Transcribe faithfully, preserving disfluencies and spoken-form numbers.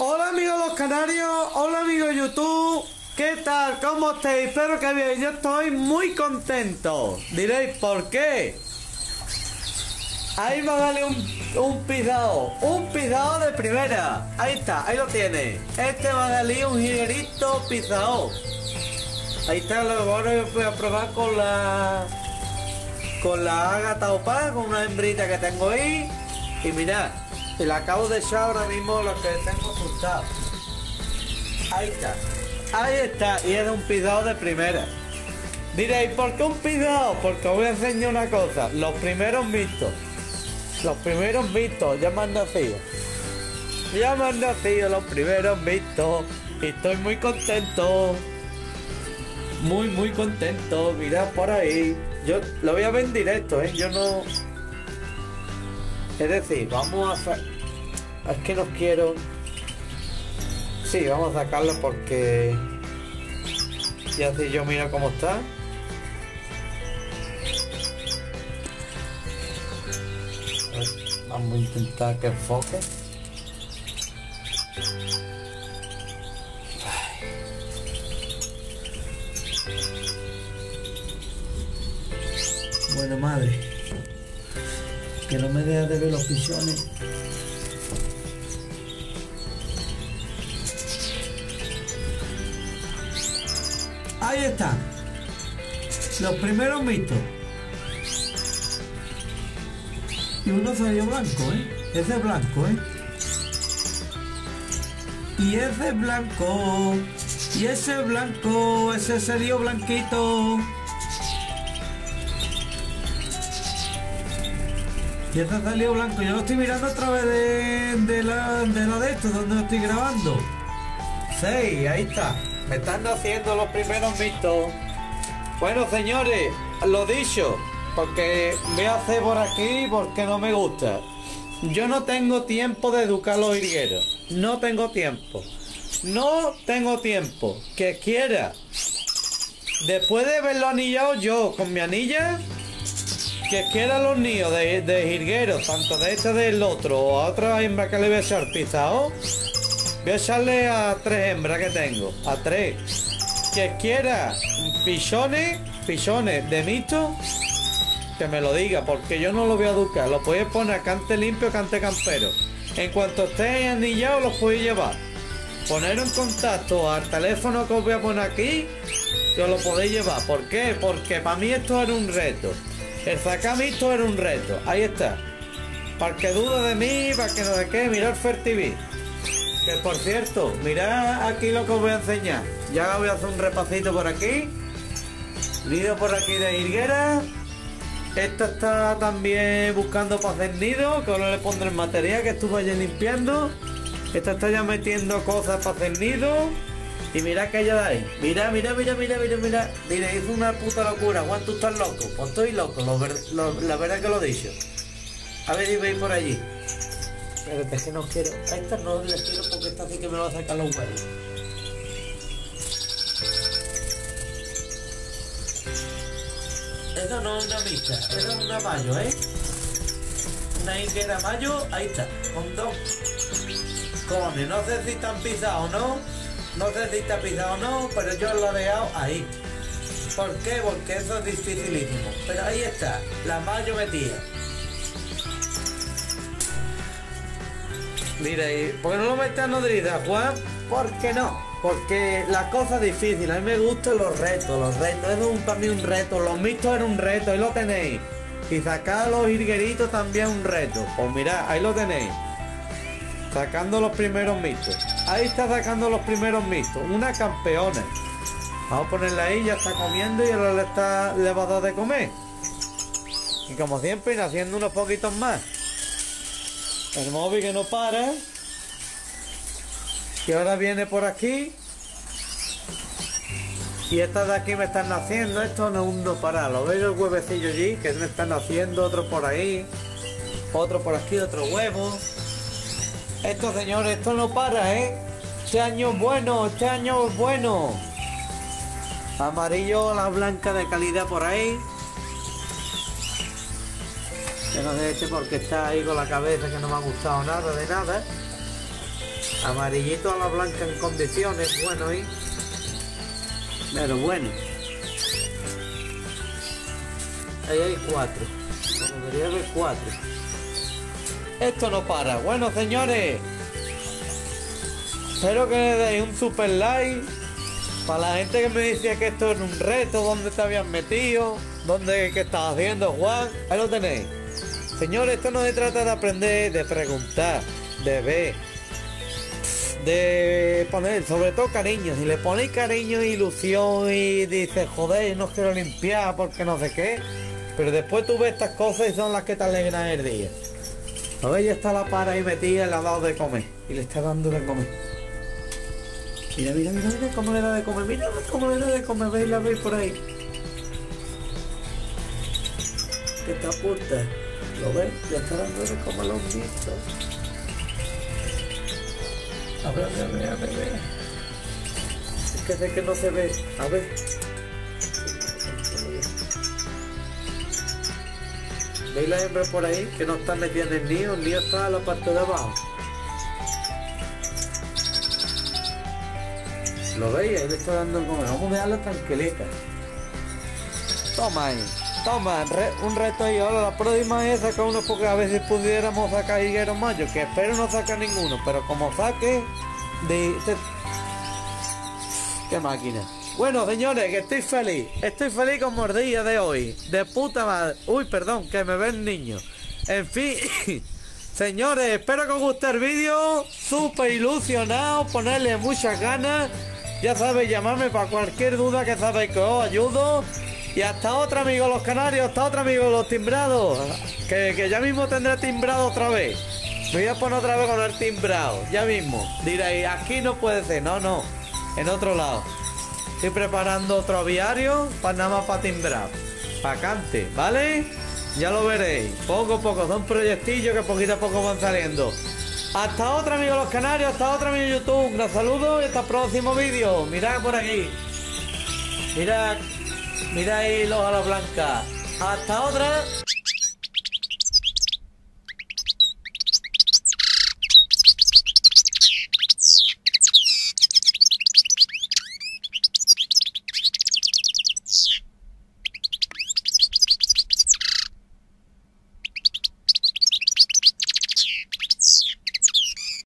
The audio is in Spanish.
Hola amigos los canarios, hola amigos YouTube, ¿qué tal? ¿Cómo estáis? Espero que bien, yo estoy muy contento. Diréis, ¿por qué? Ahí me vale un, un pisado, un pisado de primera. Ahí está, ahí lo tiene. Este va a salir un jilguerito pisado. Ahí está, lo ahora voy a probar con la con la Ágata Opa, con una hembrita que tengo ahí. Y mirad, y la acabo de echar ahora mismo lo que tengo asustado. Ahí está, ahí está, y es un pisado de primera. Diréis, ¿por qué un pisado? Porque os voy a enseñar una cosa, los primeros vistos. Los primeros vistos, ya me han nacido. Ya me han nacido los primeros vistos. Y estoy muy contento. Muy, muy contento. Mirad por ahí. Yo lo voy a ver en directo, ¿eh? Yo no... Es decir, vamos a hacer... Es que no quiero... Sí, vamos a sacarlo porque... Y así yo miro cómo está. Vamos a intentar que enfoque. Ay. Bueno, madre, que no me dejes de ver los pichones. Ahí están los primeros mitos. Y uno salió blanco, ¿eh? Ese es blanco, ¿eh? Y ese es blanco. Y ese es blanco. Ese salió blanquito. Y ese salió blanco. Yo lo estoy mirando a través de, de la de la de esto, donde lo estoy grabando. Sí, ahí está. Me están haciendo los primeros mitos. Bueno, señores, lo dicho. Porque voy a hacer por aquí porque no me gusta. Yo no tengo tiempo de educar a los jilgueros. No tengo tiempo. No tengo tiempo. Que quiera. Después de verlo anillado yo con mi anilla. Que quiera los niños de, de jilgueros. Tanto de este del otro. O a otra hembra que le voy a echar pisado. Voy a echarle a tres hembras que tengo. A tres. Que quiera pichones. Pichones de mixto. Que me lo diga, porque yo no lo voy a educar. Lo podéis poner a cante limpio, cante campero. En cuanto estéis anillados, los podéis llevar. Poner en contacto al teléfono que os voy a poner aquí, que os lo podéis llevar. ¿Por qué? Porque para mí esto era un reto. El sacarme esto era un reto. Ahí está. Para que dude de mí, para que no de qué, mirar Fertiví. Que por cierto, mirad aquí lo que os voy a enseñar. Ya voy a hacer un repasito por aquí. Nido por aquí de jilguera. Esta está también buscando para hacer nido, que ahora le pondré el material que estuve allí limpiando. Esta está ya metiendo cosas para hacer nido. Y mirad que ella da ahí. Mira, mira, mira, mira, mira, mira. Mira, hizo una puta locura. Juan, tú estás loco. Pues estoy loco, lo ver, lo, la verdad que lo he dicho. A ver si veis por allí. Pero es que no quiero. A esta no les quiero porque esta sí que me va a sacar los huevos. Eso no es una mixta, eso es una mayo, ¿eh? Una higuera mayo, ahí está, con dos cones. No sé si están pisados o no, no sé si está pisado o no, pero yo lo he dejado ahí. ¿Por qué? Porque eso es dificilísimo. Pero ahí está, la mayo metida. Mira, ¿y por qué no lo metes nodriza, Juan? ¿Por qué no? Porque la cosa es difícil, a mí me gustan los retos, los retos, eso es para mí un reto, los mixtos eran un reto, ahí lo tenéis. Y sacar los jilgueritos también un reto, pues mirad, ahí lo tenéis. Sacando los primeros mixtos, ahí está sacando los primeros mixtos, una campeona. Vamos a ponerla ahí, ya está comiendo y ahora le, está, le va a dar de comer. Y como siempre, ir haciendo unos poquitos más. El móvil que no para. Y ahora viene por aquí. Y estas de aquí me están naciendo. Esto no es un no parar. ¿Lo veis el huevecillo allí? Que me están naciendo. Otro por ahí. Otro por aquí. Otro huevo. Esto, señores, esto no para, ¿eh? Este año es bueno. Este año es bueno. Amarillo, la blanca de calidad por ahí. Que no sé este porque está ahí con la cabeza que no me ha gustado nada de nada. Amarillito a la blanca en condiciones, bueno, ¿eh? Pero bueno. Ahí hay cuatro. Debería haber cuatro. Esto no para. Bueno, señores. Espero que le deis un super like. Para la gente que me decía que esto era un reto, ¿dónde te habían metido? ¿Dónde, qué estabas haciendo, Juan? Ahí lo tenéis. Señores, esto no se trata de aprender, de preguntar, de ver, de poner, sobre todo cariño. Si le ponéis cariño e ilusión y dices, joder, no quiero limpiar porque no sé qué, pero después tú ves estas cosas y son las que te alegran el día. ¿No veis? Ya está la para ahí metida y le ha dado de comer. Y le está dando de comer. Mira, mira, mira, mira cómo le da de comer. Mira cómo le da de comer. ¿Veis? La veis por ahí. Que está puta. ¿Lo ves? Le está dando de comer a los bichos. A ver, a ver, a ver, a ver. Es que sé que no se ve. A ver. ¿Veis la hembra por ahí? Que no está metida en el nido. El nido está en la parte de abajo. ¿Lo veis? Ahí le está dando el comer. Vamos a dejarla tranquilita. Toma ahí. Toma, re, un reto ahí. Ahora la próxima es sacar uno porque a veces pudiéramos sacar higueros mayos. Que espero no sacar ninguno. Pero como saque... De, de... ¡Qué máquina! Bueno, señores, que estoy feliz. Estoy feliz con mordilla de hoy. De puta madre. Uy, perdón, que me ven niños. En fin... Señores, espero que os guste el vídeo. Súper ilusionado. Ponerle muchas ganas. Ya sabéis, llamarme para cualquier duda que sabéis que os ayudo. Y hasta otra, amigos los canarios. Hasta otra, amigos los timbrados. Que, que ya mismo tendré timbrado otra vez. Me voy a poner otra vez con el timbrado. Ya mismo. Diréis, aquí no puede ser. No, no. En otro lado. Estoy preparando otro aviario para nada más para timbrar. Vacante, ¿vale? Ya lo veréis. Poco a poco. Son proyectillos que poquito a poco van saliendo. Hasta otra, amigos los canarios. Hasta otra, amigos YouTube. Un saludo y hasta el próximo vídeo. Mirad por aquí. Mirad. Mirad ahí los alas blancas. Hasta otra.